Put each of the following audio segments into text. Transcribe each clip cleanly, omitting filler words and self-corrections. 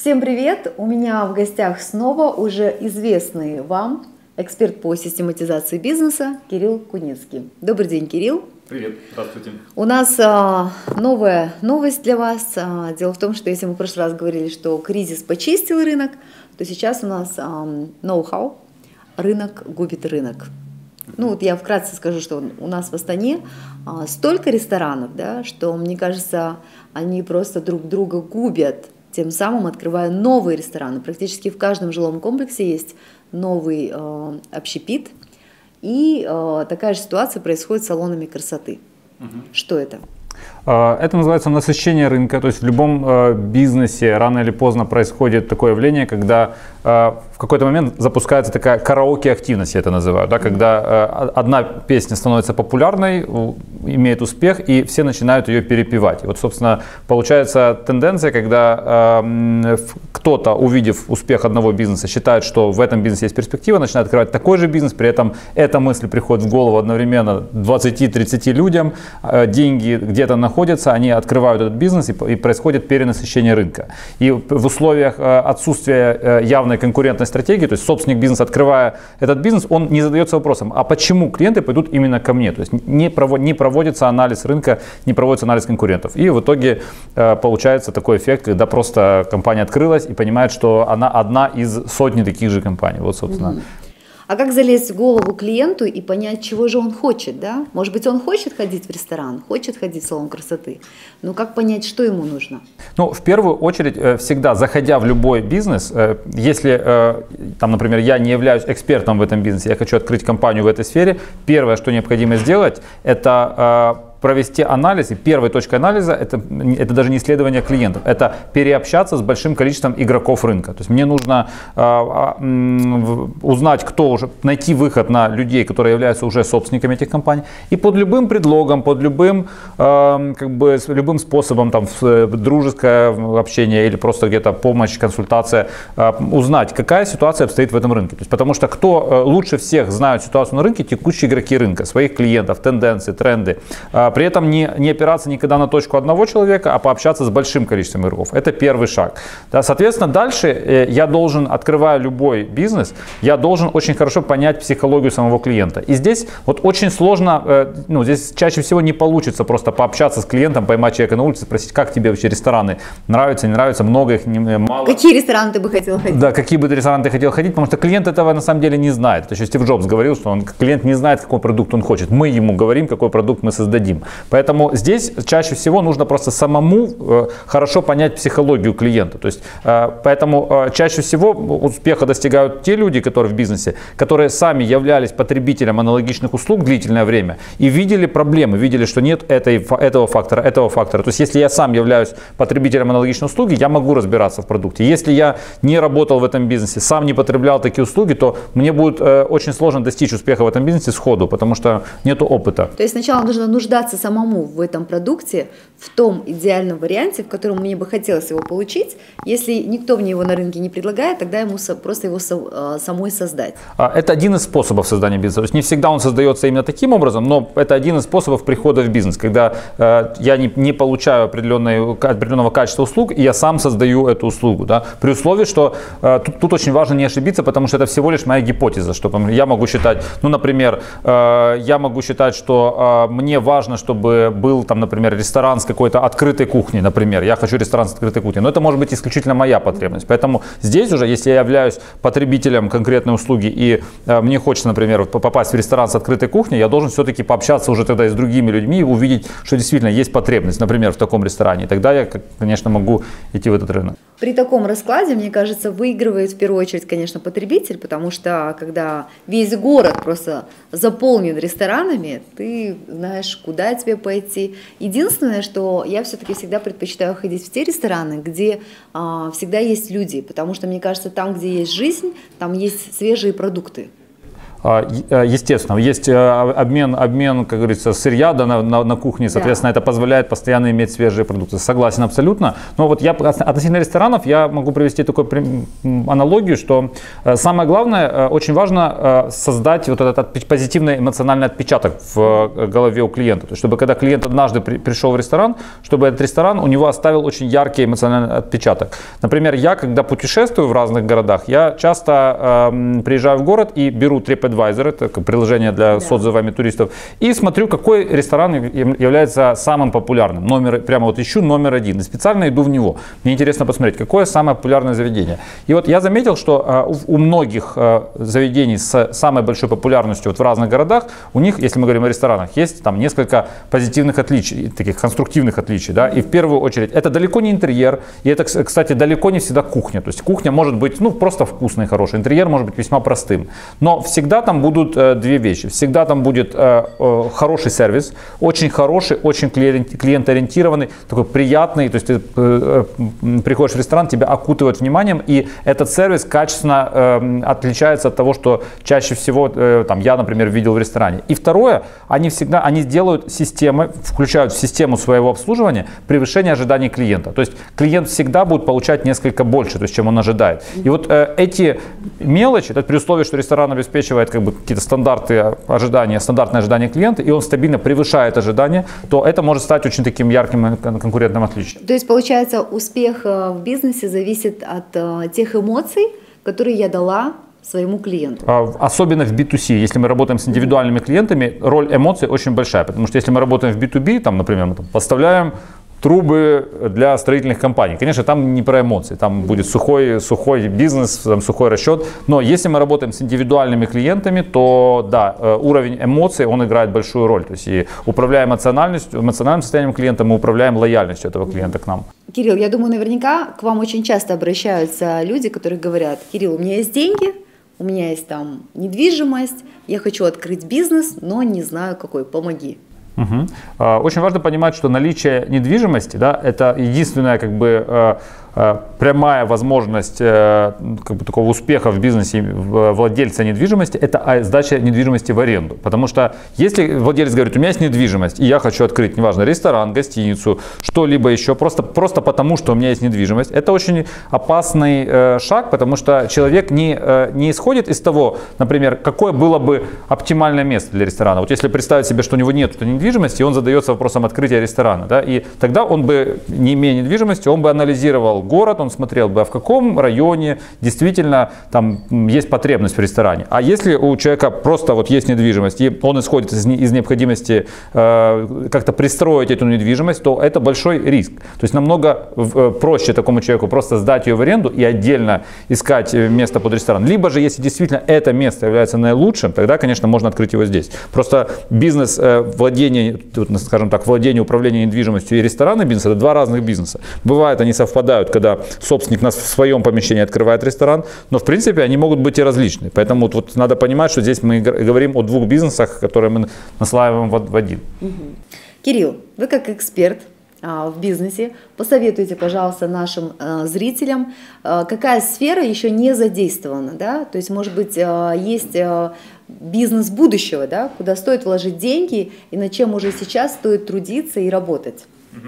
Всем привет! У меня в гостях снова уже известный вам эксперт по систематизации бизнеса Кирилл Куницкий. Добрый день, Кирилл. Привет, здравствуйте. У нас новая новость для вас. Дело в том, что если мы в прошлый раз говорили, что кризис почистил рынок, то сейчас у нас ноу-хау. Рынок губит рынок. Ну вот я вкратце скажу, что у нас в Астане столько ресторанов, да, что, мне кажется, они просто друг друга губят, тем самым открывая новые рестораны. Практически в каждом жилом комплексе есть новый общепит. И такая же ситуация происходит с салонами красоты. Что это? Это называется насыщение рынка. То есть в любом бизнесе рано или поздно происходит такое явление, когда в какой-то момент запускается такая караоке-активность, я это называю, да, когда одна песня становится популярной, имеет успех, и все начинают ее перепевать. И вот, собственно, получается тенденция, когда кто-то, увидев успех одного бизнеса, считает, что в этом бизнесе есть перспектива, начинает открывать такой же бизнес, при этом эта мысль приходит в голову одновременно 20-30 людям, деньги где-то находятся, они открывают этот бизнес, и происходит перенасыщение рынка. И в условиях отсутствия явной конкурентной стратегии, то есть собственник бизнеса, открывая этот бизнес, он не задается вопросом, а почему клиенты пойдут именно ко мне? То есть не проводится анализ рынка, не проводится анализ конкурентов. И в итоге получается такой эффект, когда просто компания открылась и понимает, что она одна из сотни таких же компаний. Вот, собственно. А как залезть в голову клиенту и понять, чего же он хочет, да? Может быть, он хочет ходить в ресторан, хочет ходить в салон красоты, но как понять, что ему нужно? Ну, в первую очередь, всегда, заходя в любой бизнес, если, там, например, я не являюсь экспертом в этом бизнесе, я хочу открыть компанию в этой сфере, первое, что необходимо сделать, это провести анализ, и первой точкой анализа это даже не исследование клиентов, это переобщаться с большим количеством игроков рынка. То есть мне нужно узнать, кто уже, найти выход на людей, которые являются уже собственниками этих компаний, и под любым предлогом, под любым, любым способом, там, дружеское общение или просто где-то помощь, консультация, узнать, какая ситуация обстоит в этом рынке. То есть, потому что кто лучше всех знает ситуацию на рынке, текущие игроки рынка, своих клиентов, тенденции, тренды. При этом не опираться никогда на точку одного человека, а пообщаться с большим количеством игроков. Это первый шаг. Да, соответственно, дальше я должен, открывая любой бизнес, я должен очень хорошо понять психологию самого клиента. И здесь вот очень сложно, здесь чаще всего не получится просто пообщаться с клиентом, поймать человека на улице, спросить, как тебе вообще рестораны нравятся, не нравятся, много их, мало. Какие рестораны ты бы хотел ходить? Да, какие бы рестораны ты хотел ходить, потому что клиент этого на самом деле не знает. То есть Стив Джобс говорил, что клиент не знает, какой продукт он хочет. Мы ему говорим, какой продукт мы создадим. Поэтому здесь чаще всего нужно просто самому хорошо понять психологию клиента. То есть, поэтому чаще всего успеха достигают те люди, которые в бизнесе, которые сами являлись потребителем аналогичных услуг длительное время и видели проблемы, видели, что нет этого фактора. То есть, если я сам являюсь потребителем аналогичной услуги, я могу разбираться в продукте. Если я не работал в этом бизнесе, сам не потреблял такие услуги, то мне будет очень сложно достичь успеха в этом бизнесе сходу, потому что нет опыта. То есть сначала нужно нуждаться самому в этом продукте, в том идеальном варианте, в котором мне бы хотелось его получить. Если никто мне его на рынке не предлагает, тогда ему просто его самой создать. Это один из способов создания бизнеса. То есть не всегда он создается именно таким образом, но это один из способов прихода в бизнес, когда я не получаю определенного качества услуг, и я сам создаю эту услугу. Да? При условии, что тут очень важно не ошибиться, потому что это всего лишь моя гипотеза. Что я могу считать, например, что мне важно, чтобы был там, например, ресторан с какой-то открытой кухней, например. Я хочу ресторан с открытой кухней. Но это может быть исключительно моя потребность. Поэтому здесь уже, если я являюсь потребителем конкретной услуги и мне хочется, например, попасть в ресторан с открытой кухней, я должен все-таки пообщаться уже тогда и с другими людьми и увидеть, что действительно есть потребность, например, в таком ресторане. И тогда я, конечно, могу идти в этот рынок. При таком раскладе, мне кажется, выигрывает в первую очередь, конечно, потребитель, потому что когда весь город просто заполнен ресторанами, ты знаешь, куда тебе пойти. Единственное, что я все-таки всегда предпочитаю ходить в те рестораны, где всегда есть люди, потому что, мне кажется, там, где есть жизнь, там есть свежие продукты. Естественно, есть обмен, как говорится, сырья на кухне, соответственно, это позволяет постоянно иметь свежие продукты. Согласен абсолютно. Но вот я относительно ресторанов, я могу привести такую аналогию, что самое главное, очень важно создать вот этот позитивный эмоциональный отпечаток в голове у клиента. То есть, чтобы когда клиент однажды пришел в ресторан, чтобы этот ресторан у него оставил очень яркий эмоциональный отпечаток. Например, я, когда путешествую в разных городах, я часто приезжаю в город и беру TripAdvisor, это приложение с отзывами туристов, и смотрю, какой ресторан является самым популярным. Прямо вот ищу номер 1 и специально иду в него. Мне интересно посмотреть, какое самое популярное заведение. И вот я заметил, что у многих заведений с самой большой популярностью вот в разных городах, у них, если мы говорим о ресторанах, есть там несколько позитивных отличий, таких конструктивных отличий. Да? И в первую очередь, это далеко не интерьер, и это, кстати, далеко не всегда кухня. То есть кухня может быть просто вкусной, хорошей, интерьер может быть весьма простым. Но всегда там будут две вещи. Всегда там будет хороший сервис, очень хороший, очень клиентоориентированный, такой приятный. То есть ты приходишь в ресторан, тебя окутывают вниманием, и этот сервис качественно отличается от того, что чаще всего я, например, видел в ресторане. И второе, они делают системы, включают в систему своего обслуживания превышение ожиданий клиента. То есть клиент всегда будет получать несколько больше, то есть, чем он ожидает. И вот эти мелочи, это при условии, что ресторан обеспечивает какие-то стандартные ожидания клиента, и он стабильно превышает ожидания, то это может стать очень таким ярким конкурентным отличием. То есть, получается, успех в бизнесе зависит от тех эмоций, которые я дала своему клиенту. Особенно в B2C, если мы работаем с индивидуальными клиентами, роль эмоций очень большая, потому что если мы работаем в B2B, например, мы поставляем трубы для строительных компаний. Конечно, там не про эмоции, там будет сухой бизнес, сухой расчет. Но если мы работаем с индивидуальными клиентами, то да, уровень эмоций, он играет большую роль. То есть и управляя эмоциональным состоянием клиента, мы управляем лояльностью этого клиента к нам. Кирилл, я думаю, наверняка к вам очень часто обращаются люди, которые говорят: Кирилл, у меня есть деньги, у меня есть там недвижимость, я хочу открыть бизнес, но не знаю какой, помоги. Очень важно понимать, что наличие недвижимости, это единственная прямая возможность такого успеха в бизнесе владельца недвижимости – это сдача недвижимости в аренду. Потому что если владелец говорит: у меня есть недвижимость, и я хочу открыть, неважно, ресторан, гостиницу, что-либо еще, просто потому, что у меня есть недвижимость, это очень опасный шаг, потому что человек не исходит из того, например, какое было бы оптимальное место для ресторана. Вот если представить себе, что у него нет недвижимости, он задается вопросом открытия ресторана. Да, и тогда он бы, не имея недвижимости, он бы анализировал город, он смотрел бы, а в каком районе действительно там есть потребность в ресторане. А если у человека просто есть недвижимость, и он исходит из необходимости как-то пристроить эту недвижимость, то это большой риск. То есть намного проще такому человеку просто сдать ее в аренду и отдельно искать место под ресторан. Либо же, если действительно это место является наилучшим, тогда, конечно, можно открыть его здесь. Просто бизнес владение, управление недвижимостью и ресторанный бизнес – это два разных бизнеса. Бывает, они совпадают, когда собственник в своем помещении открывает ресторан, но в принципе они могут быть и различны. Поэтому надо понимать, что здесь мы говорим о двух бизнесах, которые мы наслаиваем в один. Кирилл, вы как эксперт в бизнесе, посоветуйте, пожалуйста, нашим зрителям, какая сфера еще не задействована, да? То есть, может быть, есть бизнес будущего, да, куда стоит вложить деньги и над чем уже сейчас стоит трудиться и работать.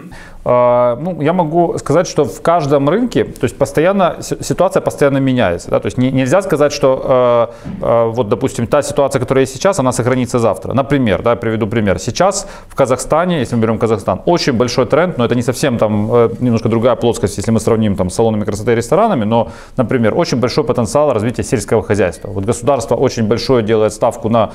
Я могу сказать, что в каждом рынке, то есть ситуация постоянно меняется. Да? То есть нельзя сказать, что допустим, та ситуация, которая есть сейчас, она сохранится завтра. Например, приведу пример. Сейчас в Казахстане, если мы берем Казахстан, очень большой тренд, но это не совсем немножко другая плоскость, если мы сравним с салонами красоты и ресторанами, но, например, очень большой потенциал развития сельского хозяйства. Государство очень большое делает ставку на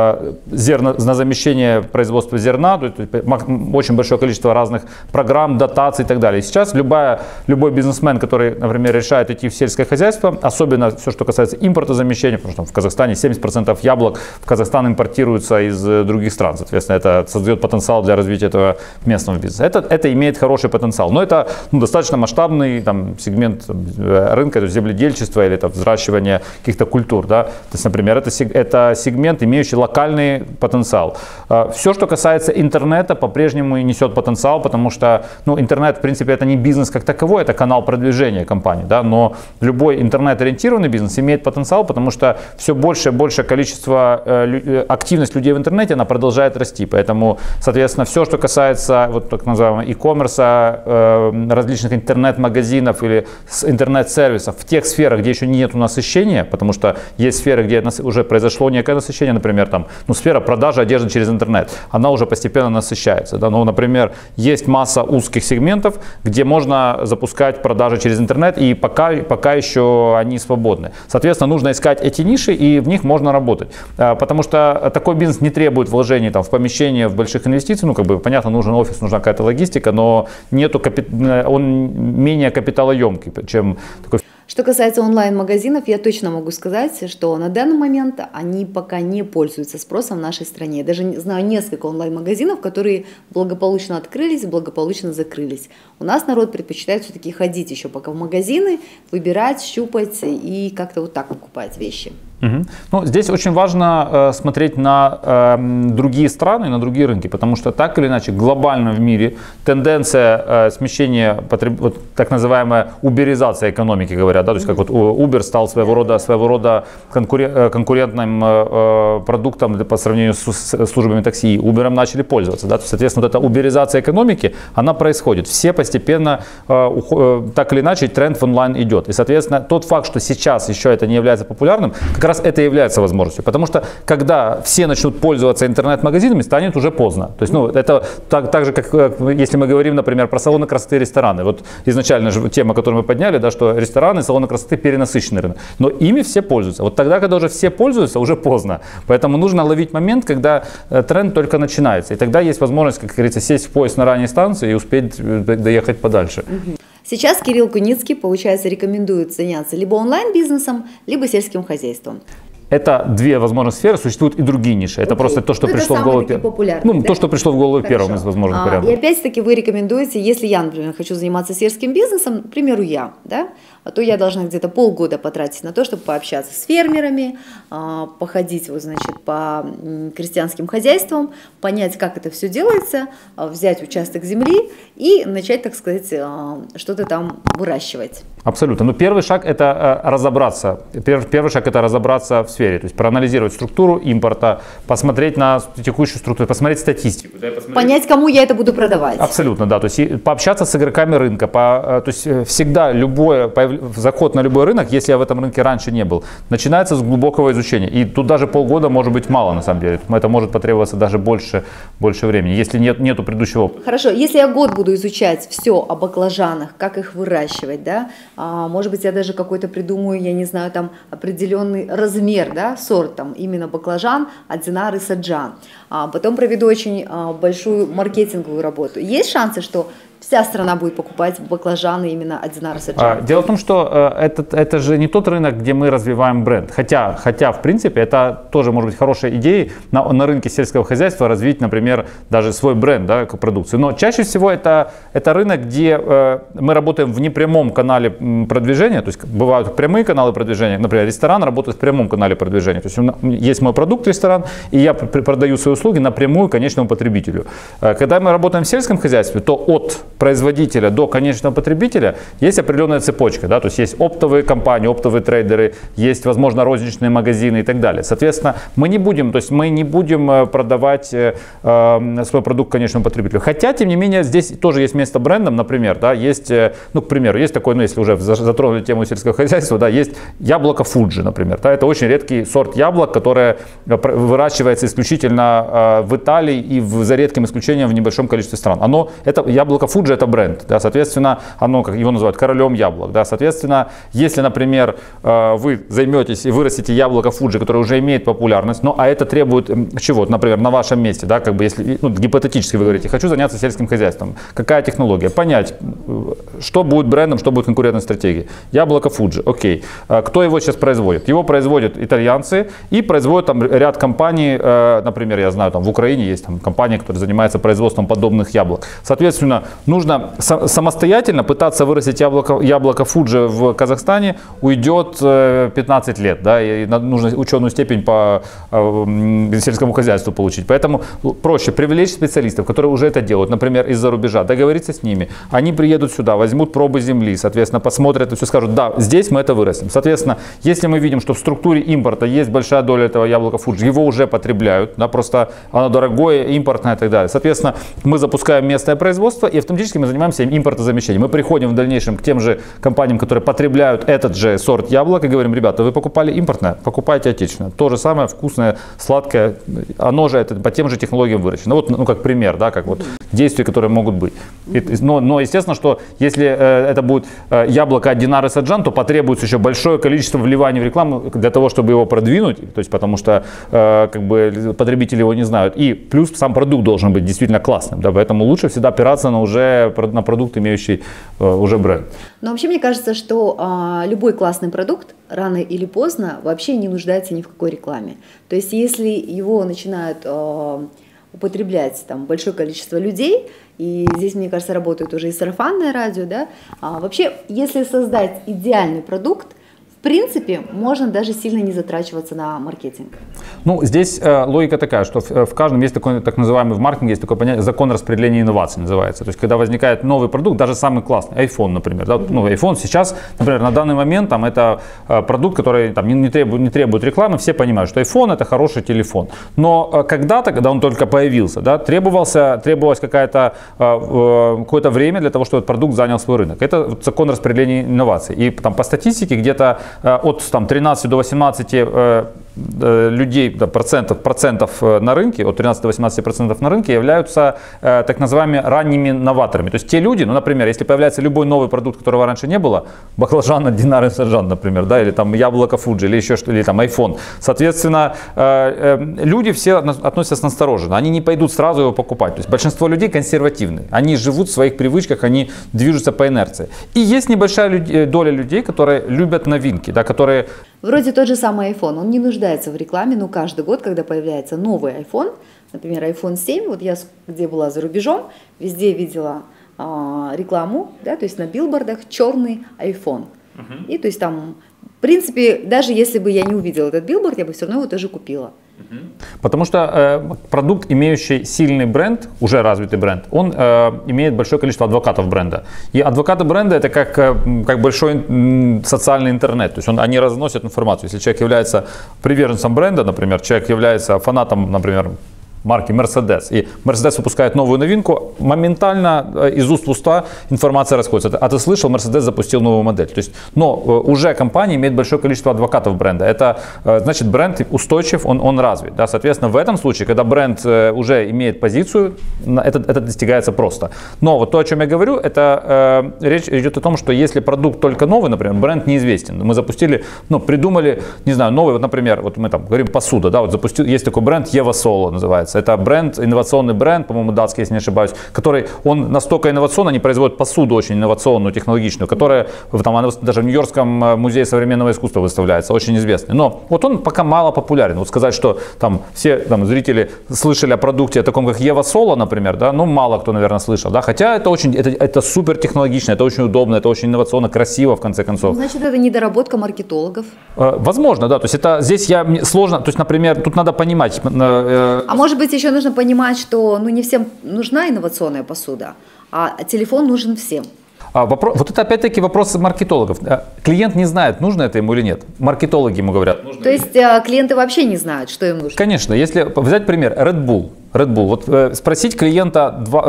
замещение производства зерна, то есть очень большое количество разных программ, дотаций и так далее. И сейчас любой бизнесмен, который, например, решает идти в сельское хозяйство, особенно все, что касается импортозамещения, потому что в Казахстане 70% яблок в Казахстан импортируется из других стран. Соответственно, это создает потенциал для развития этого местного бизнеса. Это имеет хороший потенциал. Но это достаточно масштабный сегмент рынка, то есть земледельчество или взращивание каких-то культур. Да? То есть, например, это сегмент, имеющий локальный потенциал. Все, что касается интернета, по-прежнему несет потенциал, потому что ну, интернет, в принципе, это не бизнес как таковой, это канал продвижения компании, да, но любой интернет-ориентированный бизнес имеет потенциал, потому что все больше и больше количество, активность людей в интернете, она продолжает расти, поэтому, соответственно, все, что касается вот так называемого e-commerce, различных интернет-магазинов или интернет-сервисов в тех сферах, где еще нет насыщения, потому что есть сферы, где уже произошло некое насыщение, например, там, ну, сфера продажи одежды через интернет, она уже постепенно насыщается, да, ну, например, есть масса узких сегментов, где можно запускать продажи через интернет, и пока еще они свободны. Соответственно, нужно искать эти ниши, и в них можно работать. Потому что такой бизнес не требует вложений там, в помещение, в больших инвестиций. Ну, как бы, понятно, нужен офис, нужна какая-то логистика, но он менее капиталоемкий, чем такой. Что касается онлайн-магазинов, я точно могу сказать, что на данный момент они пока не пользуются спросом в нашей стране. Я даже знаю несколько онлайн-магазинов, которые благополучно открылись, благополучно закрылись. У нас народ предпочитает все-таки ходить еще пока в магазины, выбирать, щупать и как-то вот так покупать вещи. Угу. Ну, здесь очень важно смотреть на другие страны, на другие рынки, потому что так или иначе глобально в мире тенденция смещения, вот, так называемая уберизация экономики, говорят, да, то есть как вот Uber стал своего рода конкурентным продуктом по сравнению с службами такси, Uber начали пользоваться, да, то есть, соответственно, вот эта уберизация экономики, она происходит, все постепенно, так или иначе, тренд в онлайн идет, и, соответственно, тот факт, что сейчас еще это не является популярным, как раз это является возможностью, потому что когда все начнут пользоваться интернет-магазинами, станет уже поздно. То есть, ну, это так же, как если мы говорим, например, про салоны красоты и рестораны. Вот изначально же тема, которую мы подняли, да, что рестораны, салоны красоты перенасыщенный рынок. Но ими все пользуются. Вот тогда, когда уже все пользуются, уже поздно. Поэтому нужно ловить момент, когда тренд только начинается. И тогда есть возможность, как говорится, сесть в поезд на ранней станции и успеть доехать подальше. Сейчас Кирилл Куницкий, получается, рекомендует заняться либо онлайн-бизнесом, либо сельским хозяйством. Это две возможных сферы, существуют и другие ниши. Это просто то, что пришло в голову первым. Ну, да? То, что пришло в голову первым из возможных вариантов. И опять-таки вы рекомендуете, если я, например, хочу заниматься сельским бизнесом, к примеру, да, то я должна где-то полгода потратить на то, чтобы пообщаться с фермерами, походить, вот, значит, по крестьянским хозяйствам, понять, как это все делается, взять участок земли и начать, так сказать, что-то там выращивать. Абсолютно. Но первый шаг – это разобраться. Первый шаг – это разобраться в сфере, то есть проанализировать структуру импорта, посмотреть на текущую структуру, посмотреть статистику. Да, понять, кому я это буду продавать. Абсолютно, да. То есть пообщаться с игроками рынка. То есть всегда заход на любой рынок, если я в этом рынке раньше не был, начинается с глубокого изучения. И тут даже полгода может быть мало, на самом деле. Это может потребоваться даже больше времени, если нету предыдущего опыта. Хорошо, если я год буду изучать все о баклажанах, как их выращивать, да, может быть, я даже какой-то придумаю, я не знаю, там определенный размер, да, сорт, там именно баклажан, Одинар и Саджан. Потом проведу очень большую маркетинговую работу. Есть шансы, что вся страна будет покупать баклажаны именно Одинар и Саджан? Дело в том, что это же не тот рынок, где мы развиваем бренд. Хотя в принципе, это тоже может быть хорошей идеей на рынке сельского хозяйства развить, например, даже свой бренд, да, продукции. Но чаще всего это рынок, где мы работаем в непрямом канале продвижения. То есть бывают прямые каналы продвижения. Например, ресторан работает в прямом канале продвижения. То есть есть мой продукт ресторан, и я продаю свои услуги напрямую конечному потребителю. Когда мы работаем в сельском хозяйстве, то от производителя до конечного потребителя есть определенная цепочка, да, то есть есть оптовые компании, оптовые трейдеры, есть, возможно, розничные магазины и так далее. Соответственно, мы не будем продавать свой продукт конечному потребителю. Хотя, тем не менее, здесь тоже есть место брендам, например, да, есть, к примеру, есть такой, если уже затронули тему сельского хозяйства, да, есть яблоко Фуджи, например, да, это очень редкий сорт яблок, которое выращивается исключительно в Италии и за редким исключением в небольшом количестве стран. Это яблоко Фуджи, это бренд, да, соответственно, его называют королем яблок, да, соответственно, если, например, вы займетесь и вырастите яблоко Фуджи, которое уже имеет популярность, а это требует чего, например, на вашем месте, да, как бы если, гипотетически вы говорите, хочу заняться сельским хозяйством, какая технология, понять, что будет брендом, что будет конкурентной стратегией. Яблоко Фуджи, окей, кто его сейчас производит? Его производят итальянцы и производят там ряд компаний, например, я знаю, там в Украине есть там компания, которая занимается производством подобных яблок. Соответственно, нужно нужно самостоятельно пытаться вырастить яблоко Фуджи в Казахстане, уйдет 15 лет, да, и нужно ученую степень по сельскому хозяйству получить. Поэтому проще привлечь специалистов, которые уже это делают, например, из-за рубежа, договориться с ними. Они приедут сюда, возьмут пробы земли, соответственно, посмотрят и все скажут, да, здесь мы это вырастим. Соответственно, если мы видим, что в структуре импорта есть большая доля этого яблока Фуджи, его уже потребляют, да, просто оно дорогое, импортное и так далее. Соответственно, мы запускаем местное производство и автоматически мы занимаемся импортозамещением. Мы приходим в дальнейшем к тем же компаниям, которые потребляют этот же сорт яблок и говорим, ребята, вы покупали импортное, покупайте отечественное. То же самое, вкусное, сладкое, оно же это по тем же технологиям выращено. Ну, вот, ну, как пример, да, как вот действия, которые могут быть. Но естественно, что если это будет яблоко от Динары Саджан, то потребуется еще большое количество вливаний в рекламу для того, чтобы его продвинуть, то есть потому что как бы потребители его не знают. И плюс сам продукт должен быть действительно классным, да, поэтому лучше всегда опираться на продукт, имеющий уже бренд. Но вообще мне кажется, что любой классный продукт рано или поздно вообще не нуждается ни в какой рекламе. То есть если его начинают употреблять там большое количество людей, и здесь, мне кажется, работает уже и сарафанное радио, да, вообще, если создать идеальный продукт, в принципе, можно даже сильно не затрачиваться на маркетинг. Ну, здесь логика такая, что в каждом есть такой, так называемый в маркетинге, есть такое понятие, закон распределения инноваций называется. То есть, когда возникает новый продукт, даже самый классный, iPhone, например. Да? Ну, iPhone сейчас, например, на данный момент, там, это продукт, который там, не требует рекламы, все понимают, что iPhone это хороший телефон. Но когда-то, когда он только появился, да, требовалось какое-то время для того, чтобы этот продукт занял свой рынок. Это закон распределения инноваций. И там, по статистике где-то от там, 13 до 18 людей, да, процентов на рынке, от 13 до 18% на рынке являются так называемыми ранними новаторами. То есть те люди, ну, например, если появляется любой новый продукт, которого раньше не было, баклажан от Динары Саджан, например, да, или там яблоко Фуджи, или еще что-то, или там iPhone. Соответственно, люди все относятся настороженно, они не пойдут сразу его покупать. То есть большинство людей консервативны, они живут в своих привычках, они движутся по инерции. И есть небольшая доля людей, которые любят новинки, да, которые... Вроде тот же самый iPhone, он не нуждается в рекламе, но каждый год, когда появляется новый iPhone, например, iPhone 7, вот я где была за рубежом, везде видела рекламу, да, то есть на билбордах черный iPhone. И то есть там, в принципе, даже если бы я не увидела этот билборд, я бы все равно его тоже купила. Потому что продукт, имеющий сильный бренд, уже развитый бренд, он имеет большое количество адвокатов бренда. И адвокаты бренда это как большой социальный интернет. То есть они разносят информацию. Если человек является приверженцем бренда, например, человек является фанатом, например, марки Mercedes, и Mercedes выпускает новую новинку, моментально из уст в уста информация расходится. А ты слышал, Mercedes запустил новую модель. То есть, но уже компания имеет большое количество адвокатов бренда. Это значит, бренд устойчив, он развит. Да? Соответственно, в этом случае, когда бренд уже имеет позицию, это достигается просто. Но вот то, о чем я говорю, это речь идет о том, что если продукт только новый, например, бренд неизвестен. Мы запустили, придумали, не знаю, новый, вот, например, вот мы там говорим посуда, да, вот запустил, есть такой бренд Евасоло называется. Это бренд, инновационный бренд, по-моему, датский, если не ошибаюсь, который, он настолько инновационный, они производят посуду очень инновационную, технологичную, которая там, даже в Нью-Йоркском музее современного искусства выставляется, очень известный. Но вот он пока мало популярен. Вот сказать, что там все там, зрители слышали о продукте, о таком как Евасоло, например, да, мало кто, наверное, слышал. Да? Хотя это супер технологично, это очень удобно, это очень инновационно, красиво, в конце концов. Значит, это недоработка маркетологов? Возможно, да. То есть это здесь сложно, то есть, например, тут надо понимать. А может быть, еще нужно понимать, что не всем нужна инновационная посуда, а телефон нужен всем. Вот это опять-таки вопрос маркетологов. Клиент не знает, нужно это ему или нет. Маркетологи ему говорят. То есть клиенты вообще не знают, что им нужно? Конечно. Если взять пример, Red Bull. Вот спросить клиента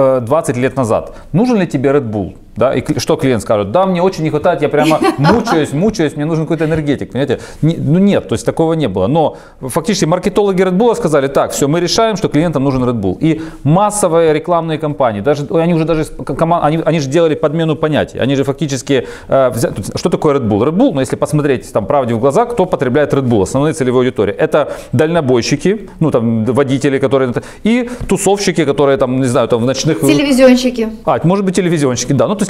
20 лет назад, нужен ли тебе Red Bull? Да, и что клиент скажет? Да, мне очень не хватает, я прямо мучаюсь, мне нужен какой-то энергетик, понимаете? Нет, то есть такого не было. Но фактически маркетологи Red Bull сказали, так, все, мы решаем, что клиентам нужен Red Bull. И массовые рекламные кампании, они же делали подмену понятий. Они же фактически, что такое Red Bull? Red Bull, если посмотреть там правде в глаза, кто потребляет Red Bull, основные целевой аудитории. Это дальнобойщики, водители, которые... И тусовщики, которые там, не знаю, там в ночных... Телевизионщики. Может быть, телевизионщики, да. то есть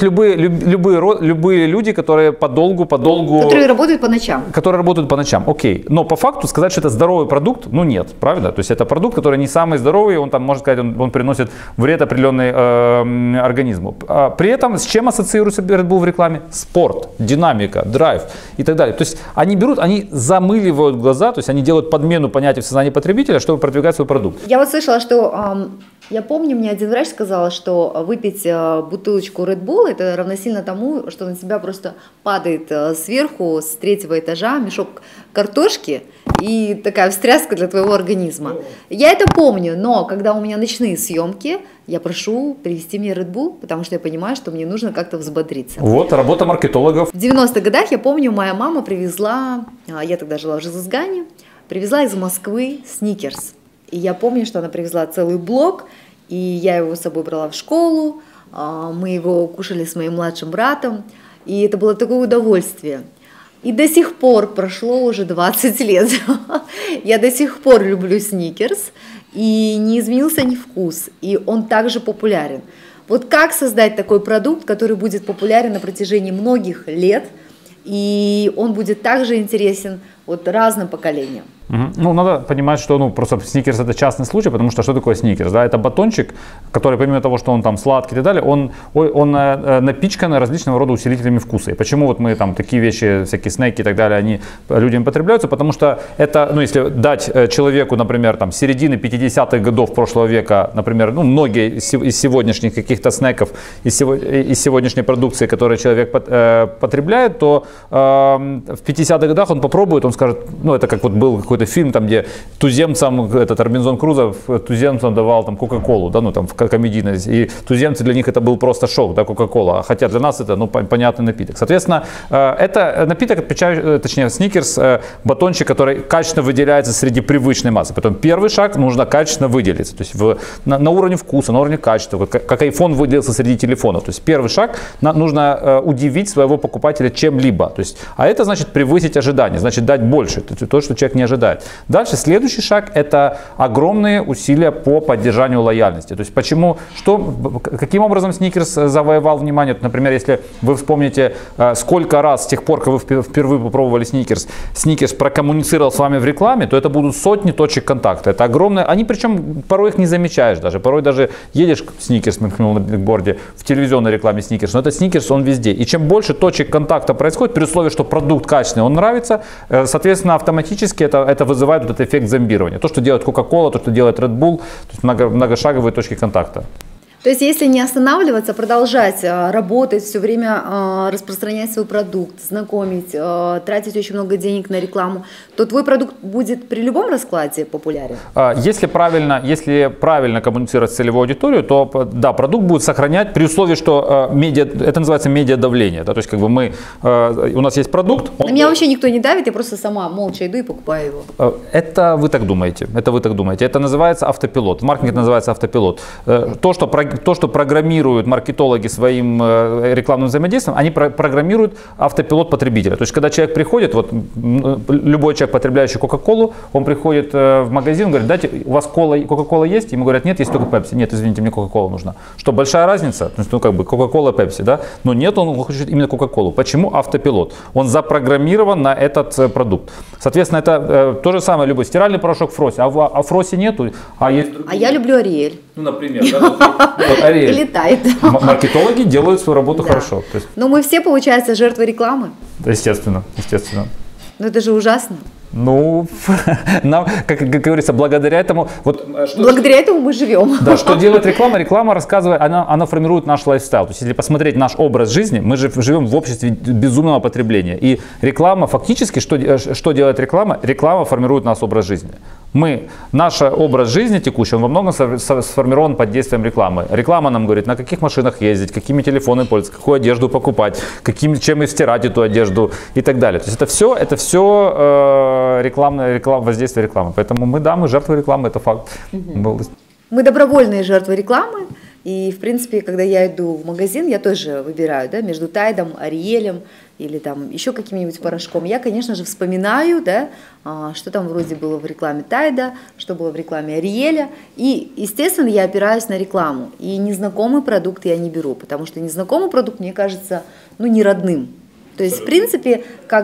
любые люди, которые подолгу... Которые работают по ночам. Которые работают по ночам, окей. Но по факту сказать, что это здоровый продукт, ну нет, правда? То есть это продукт, который не самый здоровый, он там, можно сказать, он приносит вред определенный организму. При этом с чем ассоциируется Red Bull в рекламе? Спорт, динамика, драйв и так далее. То есть они замыливают глаза, то есть они делают подмену понятий в сознании потребителя, чтобы продвигать свой продукт. Я вот слышала, что, я помню, мне один врач сказал, что выпить бутылочку Red Bull это равносильно тому, что на тебя просто падает сверху с 3-го этажа мешок картошки и такая встряска для твоего организма. Я это помню, но когда у меня ночные съемки, я прошу привезти мне Red Bull, потому что я понимаю, что мне нужно как-то взбодриться. Вот, работа маркетологов. В 90-х годах, я помню, моя мама привезла, я тогда жила в Жизызгане, привезла из Москвы сникерс. И я помню, что она привезла целый блок, и я его с собой брала в школу, мы его кушали с моим младшим братом, и это было такое удовольствие. И до сих пор, прошло уже 20 лет, я до сих пор люблю сникерс, и не изменился ни вкус, и он также популярен. Вот как создать такой продукт, который будет популярен на протяжении многих лет, и он будет также интересен вот разным поколениям? Ну, надо понимать, что просто сникерс это частный случай, потому что такое сникерс? Да? Это батончик, который помимо того, что он там сладкий и так далее, он напичкан различного рода усилителями вкуса. И почему вот мы там такие вещи, всякие снеки и так далее, они людям потребляются? Потому что это, если дать человеку, например, там середины 50-х годов прошлого века, например, многие из сегодняшних каких-то снеков, из сегодняшней продукции, которую человек потребляет, то в 50-х годах он попробует, он скажет, это как вот был какой-то фильм, там, где туземцам, Робинзон Крузо туземцам давал там Кока-Колу, да, там в комедийной, и туземцы для них это был просто шок, да, Кока-Кола, хотя для нас это, понятный напиток. Соответственно, это напиток, точнее, сникерс, батончик, который качественно выделяется среди привычной массы. Потом первый шаг, нужно качественно выделиться, то есть на уровне вкуса, на уровне качества, как iPhone выделился среди телефонов. То есть первый шаг, нужно удивить своего покупателя чем-либо, то есть, а это значит превысить ожидания, значит дать больше, то, что человек не ожидает. Дальше следующий шаг – это огромные усилия по поддержанию лояльности. То есть каким образом сникерс завоевал внимание? Например, если вы вспомните, сколько раз с тех пор, как вы впервые попробовали сникерс прокоммуницировал с вами в рекламе, то это будут сотни точек контакта. Это огромное. Они причем порой их не замечаешь даже. Порой даже едешь сникерс, мелькнул на бигборде, в телевизионной рекламе сникерс, но это сникерс, он везде. И чем больше точек контакта происходит, при условии, что продукт качественный, он нравится, соответственно, автоматически это вызывает вот этот эффект зомбирования. То, что делает Coca-Cola, то, что делает Red Bull, то есть многошаговые точки контакта. То есть, если не останавливаться, продолжать работать, все время распространять свой продукт, знакомить, тратить очень много денег на рекламу, то твой продукт будет при любом раскладе популярен? Если правильно коммуницировать с целевой аудиторией, то да, продукт будет сохранять при условии, что это называется медиадавление. Да, то есть у нас есть продукт. На меня вообще никто не давит, я просто сама молча иду и покупаю его. Это вы так думаете. Это называется автопилот. В маркетинге это называется автопилот. То, что программируют маркетологи своим рекламным взаимодействием, они программируют автопилот потребителя. То есть, когда человек приходит, любой человек, потребляющий Кока-Колу, он приходит в магазин, говорит, дайте, у вас Кока-Кола есть? Ему говорят, нет, есть только Пепси. Нет, извините, мне Кока-Кола нужна. Что, большая разница? То есть, Кока-Кола, Пепси, да? Но нет, он хочет именно Кока-Колу. Почему автопилот? Он запрограммирован на этот продукт. Соответственно, это то же самое, любой стиральный порошок Фроси, а Фроси нету. А я люблю Ариэль. Например, да? И летает. Маркетологи делают свою работу хорошо. Но мы все, получается, жертвы рекламы. Естественно. Но это же ужасно. Нам, как говорится, благодаря этому... Благодаря этому мы живем. Да, что делает реклама? Реклама рассказывает, она формирует наш лайфстайл. То есть, если посмотреть наш образ жизни, мы же живем в обществе безумного потребления. И реклама, фактически, что делает реклама? Реклама формирует наш образ жизни. Наш образ жизни текущий, он во многом сформирован под действием рекламы. Реклама нам говорит, на каких машинах ездить, какими телефонами пользоваться, какую одежду покупать, чем стирать эту одежду и так далее. То есть это все воздействие рекламы. Поэтому мы жертвы рекламы, это факт. Мы добровольные жертвы рекламы. И, в принципе, когда я иду в магазин, я тоже выбираю между Тайдом, Ариэлем, или там еще каким-нибудь порошком, я, конечно же, вспоминаю, да, что там вроде было в рекламе Тайда, что было в рекламе Ариэля, и, естественно, я опираюсь на рекламу, и незнакомый продукт я не беру, потому что незнакомый продукт, мне кажется, ну, не родным. То есть, в принципе,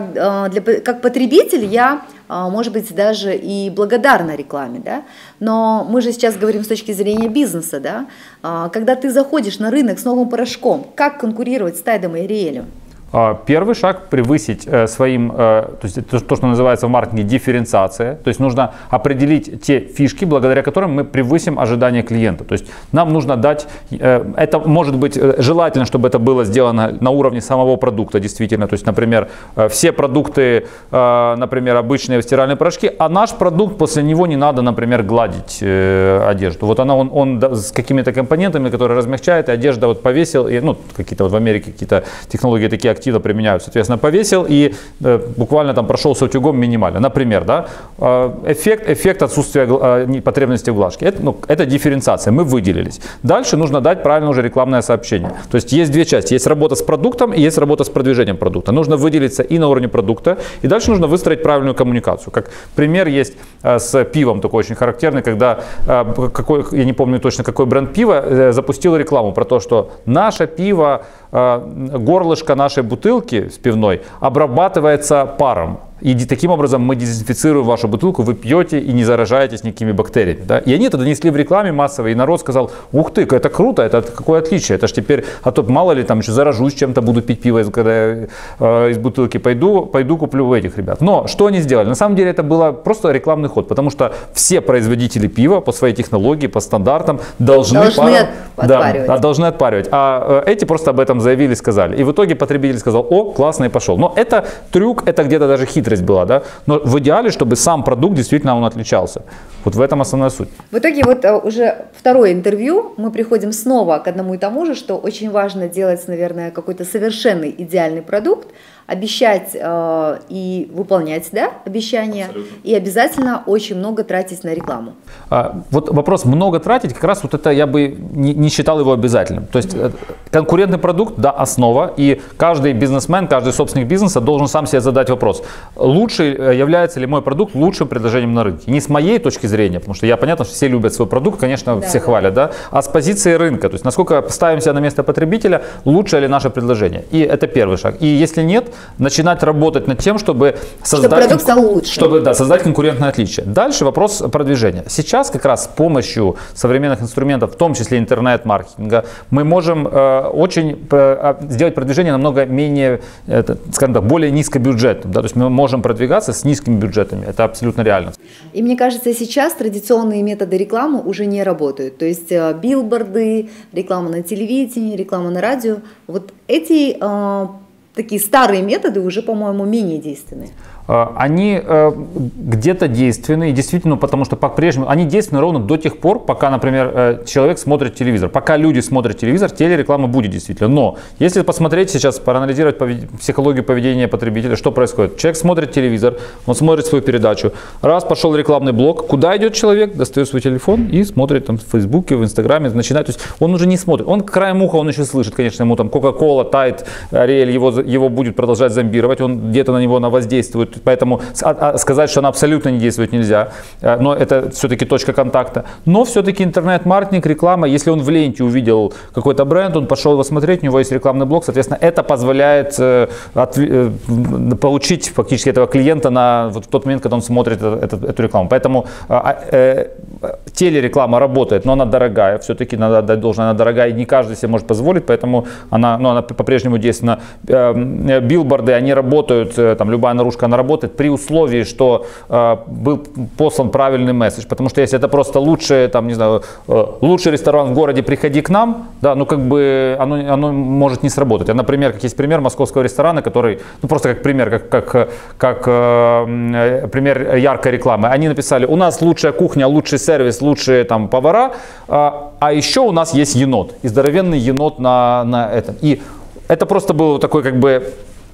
как потребитель я, может быть, даже и благодарна рекламе, да? Но мы же сейчас говорим с точки зрения бизнеса, да? Когда ты заходишь на рынок с новым порошком, как конкурировать с Тайдом и Ариэлем? Первый шаг превысить своим, то есть то, что называется в маркетинге дифференциация, то есть нужно определить те фишки, благодаря которым мы превысим ожидания клиента. То есть нам нужно дать, это может быть желательно, чтобы это было сделано на уровне самого продукта действительно, то есть, например, все продукты, например, обычные стиральные порошки, а наш продукт, после него не надо, например, гладить одежду. Вот он с какими-то компонентами, которые размягчают, и одежда вот повесил, и, ну, какие-то вот в Америке какие-то технологии такие активно применяют, соответственно, повесил и буквально там прошелся утюгом минимально. Например, да, эффект отсутствия потребности в глажке. Это дифференциация, мы выделились. Дальше нужно дать правильно уже рекламное сообщение. То есть есть две части, есть работа с продуктом и есть работа с продвижением продукта. Нужно выделиться и на уровне продукта, и дальше нужно выстроить правильную коммуникацию. Как пример есть с пивом, такой очень характерный, когда, я не помню точно какой бренд пива, запустил рекламу про то, что наше пиво, горлышко нашей бутылки с пивной обрабатывается паром. И таким образом мы дезинфицируем вашу бутылку, вы пьете и не заражаетесь никакими бактериями. Да? И они это донесли в рекламе массовой, и народ сказал: ух ты, это круто, это какое отличие, это ж теперь, а то мало ли там еще заражусь чем-то, буду пить пиво, когда я из бутылки пойду куплю у этих ребят. Но что они сделали? На самом деле это было просто рекламный ход, потому что все производители пива по своей технологии, по стандартам должны отпаривать. Да, должны отпаривать. А эти просто об этом заявили, сказали. И в итоге потребитель сказал: о, классно, и пошел. Но это трюк, это где-то даже хитрость была, да, но в идеале, чтобы сам продукт действительно он отличался. Вот в этом основная суть. В итоге вот уже второе интервью, мы приходим снова к одному и тому же, что очень важно делать, наверное, какой-то совершенный идеальный продукт, обещать и выполнять, да, обещания. Абсолютно. И обязательно очень много тратить на рекламу. Вот вопрос много тратить, как раз вот это я бы не считал его обязательным. То есть конкурентный продукт, да, основа, и каждый бизнесмен, каждый собственник бизнеса должен сам себе задать вопрос: лучше является ли мой продукт лучшим предложением на рынке? Не с моей точки зрения, потому что понятно, что все любят свой продукт, конечно, да, все хвалят, да, а с позиции рынка, то есть насколько ставим себя на место потребителя, лучше ли наше предложение. И это первый шаг. И если нет, начинать работать над тем, чтобы создать, создать конкурентное отличие. Дальше вопрос продвижения. Сейчас как раз с помощью современных инструментов, в том числе интернет-маркетинга, мы можем сделать продвижение намного менее, скажем так, более низкобюджетным. Да? То есть мы можем продвигаться с низкими бюджетами. Это абсолютно реально. И мне кажется, сейчас традиционные методы рекламы уже не работают. То есть билборды, реклама на телевидении, реклама на радио. Вот эти такие старые методы уже, по-моему, менее действенные. Они где-то действенны, и действительно, потому что по-прежнему они действенны ровно до тех пор, пока, например, человек смотрит телевизор. Пока люди смотрят телевизор, телереклама будет действительно. Но если посмотреть сейчас, проанализировать психологию поведения потребителя, что происходит? Человек смотрит телевизор, он смотрит свою передачу, раз пошел рекламный блок, куда идет человек? Достает свой телефон и смотрит там в Фейсбуке, в Инстаграме, начинает. То есть он уже не смотрит. Он краем уха, он еще слышит, конечно, ему там Кока-Кола, Тайд, Ариэль его будет продолжать зомбировать, он где-то на него воздействует. Поэтому сказать, что она абсолютно не действует, нельзя. Но это все-таки точка контакта. Но все-таки интернет-маркетинг, реклама, если он в ленте увидел какой-то бренд, он пошел его смотреть, у него есть рекламный блок, соответственно, это позволяет получить фактически этого клиента в тот момент, когда он смотрит эту рекламу. Поэтому телереклама работает, но она дорогая. Все-таки надо отдать должное, она дорогая, и не каждый себе может позволить, поэтому она по-прежнему действенна. Билборды, они работают, там любая наружка, она работает при условии, что был послан правильный месседж. Потому что если это просто лучший ресторан в городе, приходи к нам, да, ну как бы оно может не сработать. Например, как есть пример московского ресторана, который, ну просто как пример, как пример яркой рекламы. Они написали: у нас лучшая кухня, лучший сервис, лучшие там повара, а еще у нас есть енот, и здоровенный енот на этом. И это просто был такой как бы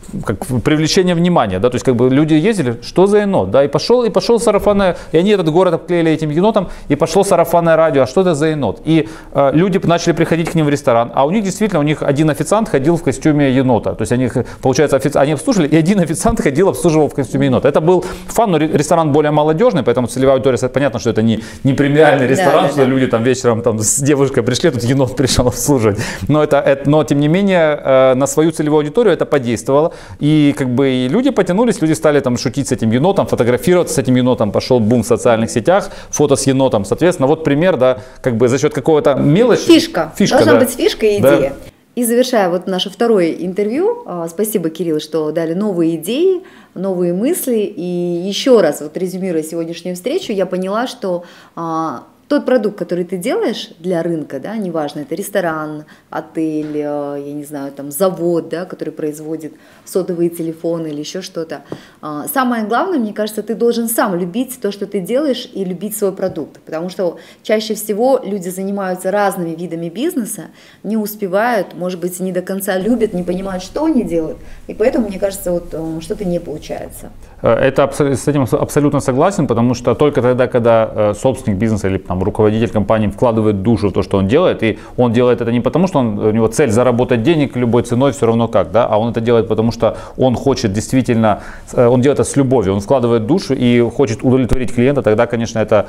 как привлечение внимания, да, то есть как бы люди ездили, что за енот, да, и пошел сарафанное, и они этот город обклеили этим енотом, и пошло сарафанное радио, а что это за енот? И люди начали приходить к ним в ресторан, а у них действительно, один официант ходил в костюме енота, то есть они, получается, они обслуживали, и один официант обслуживал в костюме енота. Это был фан, но ресторан более молодежный, поэтому целевая аудитория, понятно, что это не премиальный ресторан, что люди там вечером там с девушкой пришли, тут енот пришел обслуживать, но тем не менее на свою целевую аудиторию это подействовало. И как бы и люди потянулись, люди стали там шутить с этим енотом, фотографироваться с этим енотом, пошел бум в социальных сетях, фото с енотом. Соответственно, вот пример, да, как бы за счет какого-то мелочи. Фишка. Должна быть фишка и идея. Да. И завершая вот наше второе интервью, спасибо, Кирилл, что дали новые идеи, новые мысли. И еще раз, вот резюмируя сегодняшнюю встречу, я поняла, что тот продукт, который ты делаешь для рынка, да, неважно, это ресторан, отель, я не знаю, там завод, да, который производит сотовые телефоны или еще что-то. Самое главное, мне кажется, ты должен сам любить то, что ты делаешь, и любить свой продукт, потому что чаще всего люди занимаются разными видами бизнеса, не успевают, может быть, не до конца любят, не понимают, что они делают, и поэтому, мне кажется, вот что-то не получается. С этим абсолютно согласен, потому что только тогда, когда собственник бизнеса или там, руководитель компании вкладывает душу в то, что он делает, и он делает это не потому, что у него цель заработать денег любой ценой, все равно как, да, а он это делает потому, что он хочет действительно, он делает это с любовью, он вкладывает душу и хочет удовлетворить клиента, тогда, конечно, это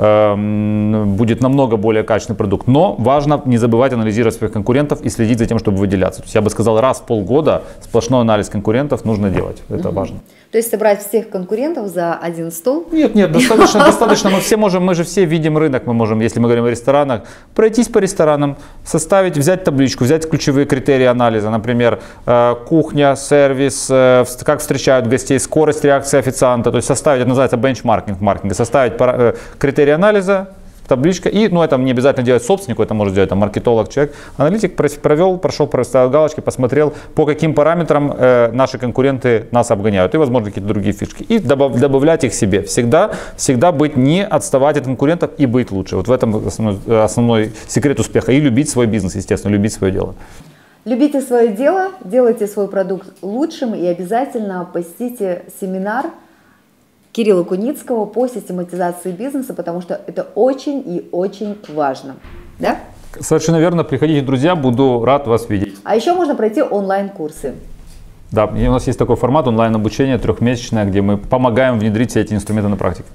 будет намного более качественный продукт. Но важно не забывать анализировать своих конкурентов и следить за тем, чтобы выделяться. То есть я бы сказал, раз в полгода сплошной анализ конкурентов нужно делать, это важно. То есть собрать всех конкурентов за один стол? Нет, достаточно. Мы же все видим рынок, мы можем, если мы говорим о ресторанах, пройтись по ресторанам, взять табличку, взять ключевые критерии анализа, например, кухня, сервис, как встречают гостей, скорость реакции официанта, то есть составить, это называется бенчмаркинг маркетинга, составить критерии анализа, табличка, и, это не обязательно делать собственнику, это может делать там, маркетолог, человек, аналитик прошел, проставил галочки, посмотрел, по каким параметрам наши конкуренты нас обгоняют, и, возможно, какие-то другие фишки, и добавлять их себе. Всегда не отставать от конкурентов и быть лучше. Вот в этом основной секрет успеха. И любить свой бизнес, естественно, любить свое дело. Любите свое дело, делайте свой продукт лучшим и обязательно посетите семинар Кирилла Куницкого по систематизации бизнеса, потому что это очень и очень важно. Да? Совершенно верно. Приходите, друзья, буду рад вас видеть. А еще можно пройти онлайн-курсы. Да, и у нас есть такой формат онлайн-обучения 3-месячное, где мы помогаем внедрить все эти инструменты на практике.